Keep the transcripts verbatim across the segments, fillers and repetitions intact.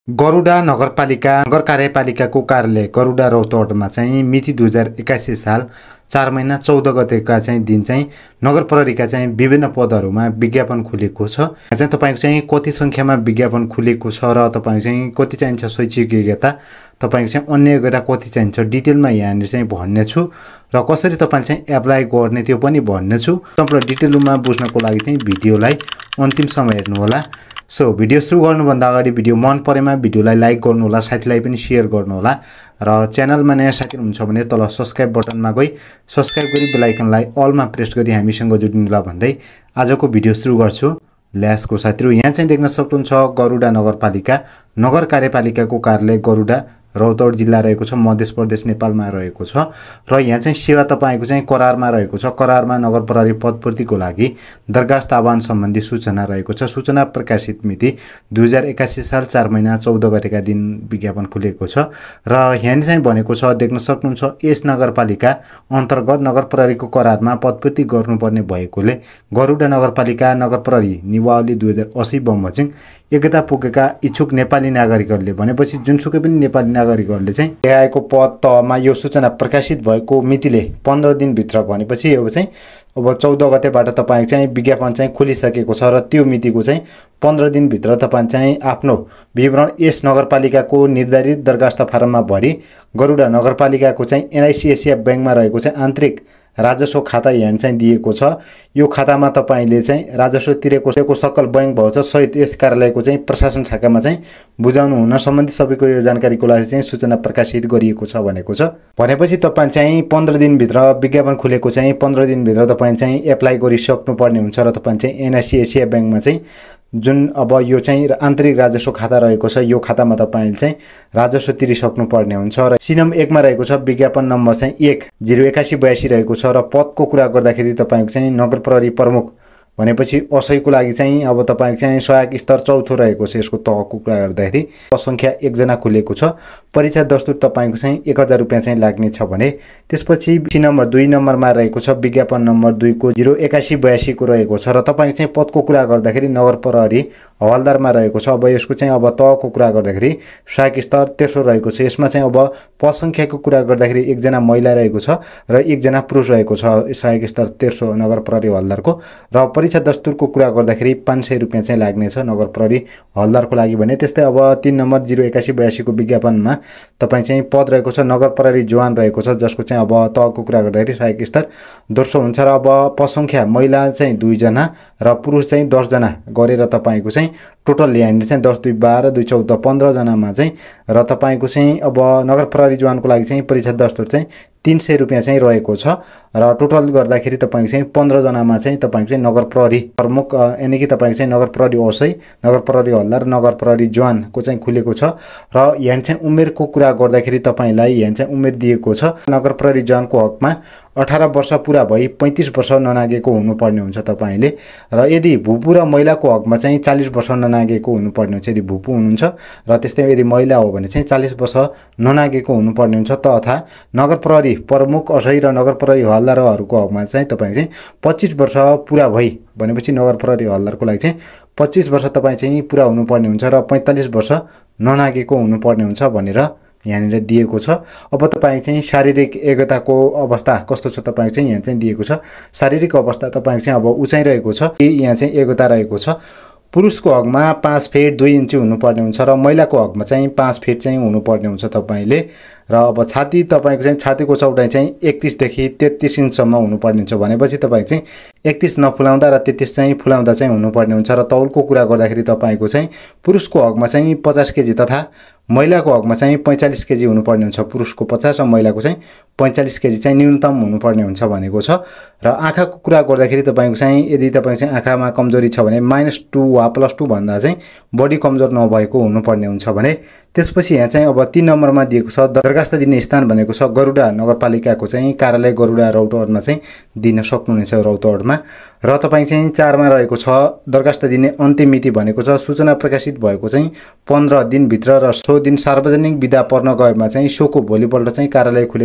गरुडा नगरपालिका नगर कार्यपालिकाको कार्यालय गरुडा रौतहटमा चाहिँ मिति दुई हजार एक्कासी साल चार महिना चौध गतेका चाहिँ दिन चाहिँ नगर प्रहरीका चाहिँ विभिन्न पदहरूमा विज्ञापन खुलेको छ। यहाँ चाहिँ तपाईँको चाहिँ कति सङ्ख्यामा विज्ञापन खुलेको छ र तपाईँको चाहिँ कति चाहिन्छ शैक्षिक योग्यता, तपाईँको चाहिँ अन्य योग्यता कति चाहिन्छ डिटेलमा यहाँनिर चाहिँ भन्ने छु र कसरी तपाईँले चाहिँ एप्लाई गर्ने त्यो पनि भन्ने छु। सम्पूर्ण डिटेलमा बुझ्नको लागि चाहिँ भिडियोलाई अन्तिमसम्म हेर्नुहोला। सो भिडियो सुरु गर्नुभन्दा अगाडि भिडियो मन परेमा भिडियोलाई लाइक गर्नुहोला, साथीलाई पनि सेयर गर्नुहोला र च्यानलमा नयाँ साथी हुनुहुन्छ भने तल सब्स्क्राइब बटनमा गई सब्स्क्राइब गरी बेल आइकनलाई अलमा प्रेस गरी हामीसँग जोडिनुहोला भन्दै आजको भिडियो सुरु गर्छु। ल्यासको साथीहरु यहाँ चाहिँ देख्न सक्नुहुन्छ गरुडा नगरपालिका नगर कार्यपालिकाको कार्यालय गरुडा रौतहट जिल्ला रहेको छ, मध्य प्रदेश नेपालमा रहेको छ र यहाँ चाहिँ सेवा तपाईको चाहिँ करारमा रहेको छ। करारमा नगर प्रहरी पदपूर्तिको लागि दरखास्त आह्वान सम्बन्धी सूचना रहेको छ। सूचना प्रकाशित मिति दुई हजार एक्कासी साल चार महिना चौध गतेका दिन विज्ञापन खुलेको छ र यहाँ चाहिँ भनेको छ देख्न सक्नुहुन्छ यस नगरपालिका अन्तर्गत नगर प्रहरीको करारमा पदपूर्ति गर्नुपर्ने भएकोले गरुडा नगरपालिका नगर प्रहरी नियमावली दुई हजार अस्सी बमोजिम योग्यता पुगेका इच्छुक नेपाली नागरिकहरूले भनेपछि जुनसुकै पनि नेपाली नागरिकहरूले चाहिँ देखाएको पद तहमा यो सूचना प्रकाशित भएको मितिले पन्ध्र दिनभित्र भनेपछि अब चाहिँ अब चौध गतेबाट तपाईँ चाहिँ विज्ञापन चाहिँ खुलिसकेको छ र त्यो मितिको चाहिँ पन्ध्र दिनभित्र तपाईँ चाहिँ आफ्नो विवरण यस नगरपालिकाको निर्धारित दरखास्त फारममा भरी गरुडा नगरपालिकाको चाहिँ एनआइसी एसिया ब्याङ्कमा रहेको चाहिँ आन्तरिक राजस्व खाता यहाँ चाहिँ दिएको छ। यो खातामा तपाईले चाहिँ राजस्व तिरेको सकल बैंक भाउ छ सहित यस कार्यालयको चाहिँ प्रशासन शाखामा चाहिँ बुझाउनु हुन सम्बन्धी सबैको यो जानकारीको लागि चाहिँ सूचना प्रकाशित गरिएको छ भनेको छ। भनेपछि तपाईं चाहिँ पन्ध्र दिनभित्र विज्ञापन खुलेको चाहिँ पन्ध्र दिनभित्र तपाईं चाहिँ एप्लाई गरिसक्नु पर्ने हुन्छ र तपाईं चाहिँ एनआइसी एसिया ब्याङ्कमा चाहिँ जुन अब यो चाहिँ आन्तरिक राजस्व खाता रहेको छ यो खातामा तपाईले चाहिँ राजस्व तिरिसक्नु पर्ने हुन्छ र सिनम एक मा रहेको छ विज्ञापन नम्बर चाहिँ एक जिरो एकासी बयासी रहेको छ र पदको कुरा गर्दाखेरि तपाईको चाहिँ नगर प्रहरी प्रमुख भनेपछि असैको लागि चाहिँ अब तपाईको चाहिँ सहायक स्तर चौथो रहेको छ। यसको तहको कुरा गर्दाखेरि संख्या एक जना खुलेको छ। परीक्षा दस्तुर तपाईको चाहिँ एक हजार रुपैयाँ चाहिँ लाग्ने छ भने त्यसपछि नम्बर दुई नम्बरमा रहेको छ विज्ञापन नम्बर दुई को जिरो एकासी बयासी को रहेको छ र तपाईको चाहिँ पदको कुरा गर्दाखेरि नगर प्रहरी हवालदारमा रहेको छ। अब यसको चाहिँ अब तहको कुरा गर्दाखेरि सहायक स्तर तेस्रो रहेको छ। यसमा चाहिँ अब पद संख्याको कुरा गर्दाखेरि एकजना महिला रहेको छ र एकजना पुरुष रहेको छ सहायक स्तर तेस्रो नगर प्रहरी हवालदारको र परीक्षा दस्तुरको कुरा गर्दाखेरि पाँच सय रुपैयाँ चाहिँ लाग्ने छ नगर प्रहरी हवालदारको लागि भने। त्यस्तै अब तीन नम्बर जिरो एकासी बयासी को विज्ञापनमा तपाईँ चाहिँ पद रहेको छ नगर प्रहरी जवान रहेको छ जसको चाहिँ अब तहको कुरा गर्दाखेरि सहायक स्तर दोस्रो हुन्छ र अब पद संख्या महिला चाहिँ दुईजना र पुरुष चाहिँ दसजना गरेर तपाईँको चाहिँ टोटल यहाँनिर चाहिँ दस दुई बाह्र दुई चौध पन्ध्र जनामा चाहिँ र तपाईँको चाहिँ अब नगर प्रहरी जवानको लागि चाहिँ परीक्षा दस्तुर चाहिँ तीन सय रुपैयाँ चाहिँ रहेको छ र टोटल गर्दाखेरि तपाईँको चाहिँ पन्ध्र जनामा चाहिँ तपाईँको चाहिँ नगर प्रहरी प्रमुख यानि कि तपाईँको चाहिँ नगर प्रहरी असै नगर प्रहरी हल्दार नगर प्रहरी जवानको चाहिँ खुलेको छ र यहाँ चाहिँ उमेरको कुरा गर्दाखेरि तपाईँलाई यहाँ चाहिँ उमेर दिएको छ नगर प्रहरी जवानको हकमा अठारह वर्ष पुरा भई पैंतीस वर्ष ननागेको हुनुपर्ने हुन्छ तपाईले र यदि भूपू र महिलाको हकमा चाहिँ चालीस वर्ष ननागेको हुनुपर्ने हुन्छ यदि भूपू हुनुहुन्छ र त्यस्तै यदि महिला हो भने चाहिँ चालीस वर्ष ननागेको हुनुपर्ने हुन्छ तथा नगर प्रहरी प्रमुख असै र नगर प्रहरी हवालदारहरूको हकमा चाहिँ तपाईको चाहिँ पच्चीस वर्ष पुरा भई भनेपछि नगर प्रहरी हवालदारको लागि चाहिँ पच्चीस वर्ष तपाईँ चाहिँ पुरा हुनुपर्ने हुन्छ र पैंतालीस वर्ष ननागेको हुनुपर्ने हुन्छ भनेर यहाँनिर दिएको छ। अब तपाईँ चाहिँ शारीरिक योग्यताको अवस्था कस्तो छ तपाईको चाहिँ यहाँ चाहिँ दिएको छ। शारीरिक अवस्था तपाईको चाहिँ अब उचाइ रहेको छ यहाँ चाहिँ योग्यता रहेको छ। पुरुषको हकमा पाँच फिट दुई इन्ची हुनुपर्ने हुन्छ र महिलाको हकमा चाहिँ पाँच फिट चाहिँ हुनुपर्ने हुन्छ तपाईले र अब छाती तपाईको चाहिँ छातीको चौडाइ चाहिँ एकतीस देखि तेत्तीस इन्चसम्म हुनुपर्ने हुन्छ भनेपछि तपाईको चाहिँ एकतीस नफुलाउँदा र तेत्तीस चाहिँ फुलाउँदा चाहिँ हुनुपर्ने हुन्छ र तौलको कुरा गर्दाखेरि तपाईको चाहिँ पुरुषको हकमा चाहिँ पचास केजी तथा महिलाको हकमा चाहिँ पैंचालीस केजी हुनुपर्ने हुन्छ। पुरुषको पचास र महिलाको चाहिँ पैंचालीस केजी चाहिँ न्यूनतम हुनुपर्ने हुन्छ भनेको छ र आँखाको कुरा गर्दाखेरि तपाईको चाहिँ यदि तपाईको चाहिँ आँखामा कमजोरी छ भने माइनस टू वा प्लस टू भन्दा चाहिँ बढी कमजोर नभएको हुनुपर्ने हुन्छ भने त्यसपछि यहाँ चाहिँ अब तीन नम्बरमा दिएको छ दरखास्त दिने स्थान भनेको छ गरुडा नगरपालिकाको चाहिँ कार्यालय गरुडा रौतहटमा चाहिँ दिन सक्नुहुनेछ रौतहटमा र तपाईँ चाहिँ चारमा रहेको छ दरखास्त दिने अन्तिम मिति भनेको छ सूचना प्रकाशित भएको चाहिँ पन्ध्र दिनभित्र र सो दिन सार्वजनिक विदा पर्न गएमा चाहिँ सोको भोलिपल्ट चाहिँ कार्यालय खुलेको दिन चाहिँ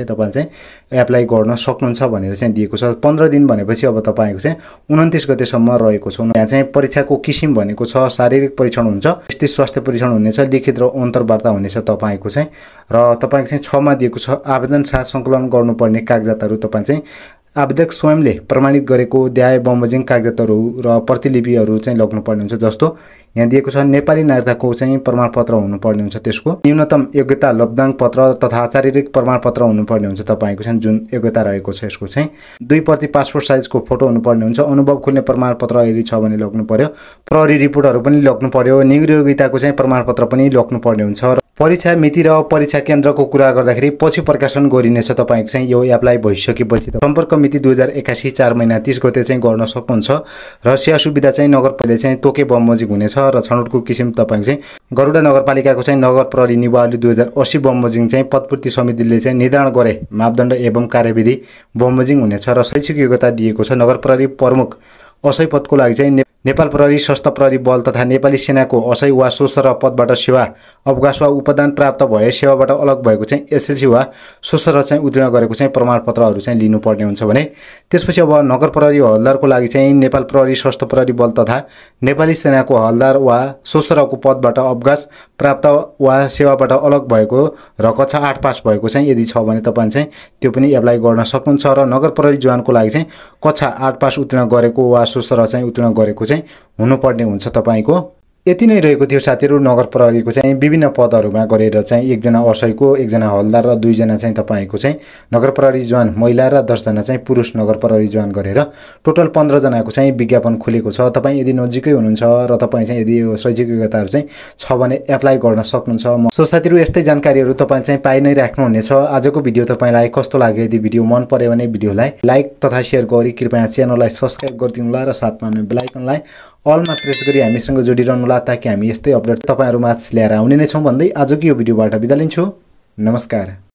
तपाईले चाहिँ एप्लाई गर्न सक्नुहुन्छ भनेर चाहिँ दिएको छ। पन्ध्र दिन भनेपछि अब तपाईको चाहिँ उन्तिस गतेसम्म रहेको छ। यहाँ चाहिँ परीक्षाको किसिम भनेको छ शारीरिक परीक्षण हुन्छ, स्थित स्वास्थ्य परीक्षण हुनेछ, लिखित र अन्तर्वार्ता हुनेछ तपाईको चाहिँ। र तपाईको चाहिँ छ मा दिएको छ आवेदन साथ सङ्कलन गर्नुपर्ने कागजातहरु तपाई चाहिँ आवेदक स्वयंले प्रमाणित गरेको द्याय बमोजिम कागजातहरु र प्रतिलिपिहरु चाहिँ लग्नुपर्ने हुन्छ। जस्तो यहाँ दिएको छ नेपाली नागरिकताको चाहिँ प्रमाणपत्र हुनुपर्ने हुन्छ, त्यसको न्यूनतम योग्यता लब्धाङ पत्र तथा शारीरिक प्रमाणपत्र हुनुपर्ने हुन्छ तपाईको चाहिँ जुन योग्यता रहेको छ। यसको चाहिँ दुई प्रति पासपोर्ट साइजको फोटो हुनुपर्ने हुन्छ। अनुभव खुल्ने प्रमाणपत्र यदि छ भने लग्नु पर्यो। प्रहरी रिपोर्टहरु पनि लग्नु पर्यो। नियोगिताको चाहिँ प्रमाणपत्र पनि लग्नु पर्ने हुन्छ। परीक्षा मिति र परीक्षा केन्द्रको कुरा गर्दाखेरि पछि प्रकाशन गरिनेछ तपाईको चाहिँ यो एप्लाई भइसकेपछि। सम्पर्क मिति दुई हजार एकासी चार महिना तीस गते चाहिँ गर्न सक्नुहुन्छ र सेवा सुविधा चाहिँ नगरपालिकाले चाहिँ तोके बमोजिम हुनेछ र छनौटको किसिम तपाईको चाहिँ गरुडा नगरपालिकाको चाहिँ नगर प्रहरी निवाली दुई हजार अस्सी बमोजिम चाहिँ पदपूर्ति समितिले चाहिँ निर्धारण गरे मापदण्ड एवं कार्यविधि बमोजिम हुनेछ र शैक्षिक योग्यता दिएको छ। नगर प्रहरी प्रमुख असै पदको लागि चाहिँ नेपाल प्रहरी सशस्त्र प्रहरी बल तथा नेपाली सेनाको असै वा सोसर पदबाट सेवा अवकाश वा उपदान प्राप्त भए सेवाबाट अलग भएको चाहिँ एसएलसी वा सोसर चाहिँ उत्तीर्ण गरेको चाहिँ प्रमाणपत्रहरू चाहिँ लिनुपर्ने हुन्छ भने त्यसपछि अब नगर प्रहरी हवल्दारको लागि चाहिँ नेपाल प्रहरी सशस्त्र प्रहरी बल तथा नेपाली सेनाको हवल्दार वा सोसरको पदबाट अवकाश प्राप्त वा सेवाबाट अलग भएको र कक्षा आठ पास भएको चाहिँ यदि छ भने तपाईले चाहिँ त्यो पनि एप्लाई गर्न सक्नुहुन्छ। र नगर प्रहरी जवानको लागि चाहिँ कक्षा आठ पास उत्तीर्ण गरेको वा सोसर चाहिँ उत्तीर्ण गरेको चाहिँ हुनुपर्ने हुन्छ तपाईको। यति नै रहेको थियो साथीहरु नगर प्रहरीको चाहिँ विभिन्न पदहरुमा गरेर चाहिँ एकजना असैको, एकजना हवल्दार र दुईजना चाहिँ तपाईको चाहिँ नगर प्रहरी जवान महिला र दस जना चाहिँ पुरुष नगर प्रहरी जवान गरेर टोटल पन्ध्र जनाको चाहिँ विज्ञापन खुलेको छ। तपाई यदि नजिकै हुनुहुन्छ र तपाई चाहिँ यदि यो शैक्षिक योग्यताहरु चाहिँ छ भने एप्लाई गर्न सक्नुहुन्छ। सो साथीहरु यस्तै जानकारीहरु तपाई चाहिँ पाइ नै राख्नुहुनेछ। आजको भिडियो तपाईलाई कस्तो लाग्यो? यदि भिडियो मन पर्यो भने भिडियोलाई लाइक तथा शेयर गरी कृपया च्यानललाई सब्स्क्राइब गरिदिनु होला र साथमा बेल आइकनलाई अलमा प्रेस गरी हामीसँग जोडिरहनु होला ताकि हामी यस्तै अपडेट तपाईहरुमाझ ल्याएर आउने नै छौं भन्दै आजको यो भिडियोबाट बिदा लिन्छु। नमस्कार।